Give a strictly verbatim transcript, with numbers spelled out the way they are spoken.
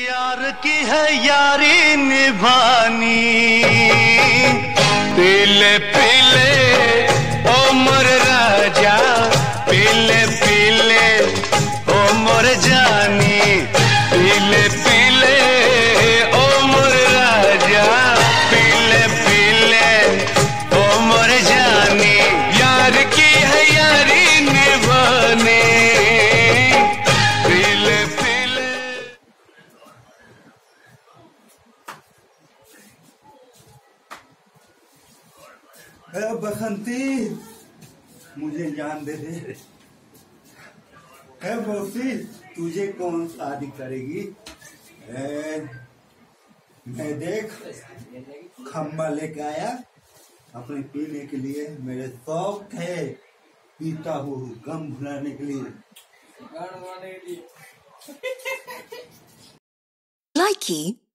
यार की है यारी निभानी, पीले पीले ओ मोर राजा, पीले पीले ओ मोर जानी, पीले पीले ओ मोर राजा, पीले पीले ओ मोर जानी। यार की है यारी निभानी, पीले पीले। ए बसंती, मुझे जान दे दे। ए मौसी, तुझे कौन शादी करेगी? ए, मैं देख खम्बा लेके आया अपने पीने के लिए। मेरे शौक है, पीता हूँ गम भुलाने के लिए। Likey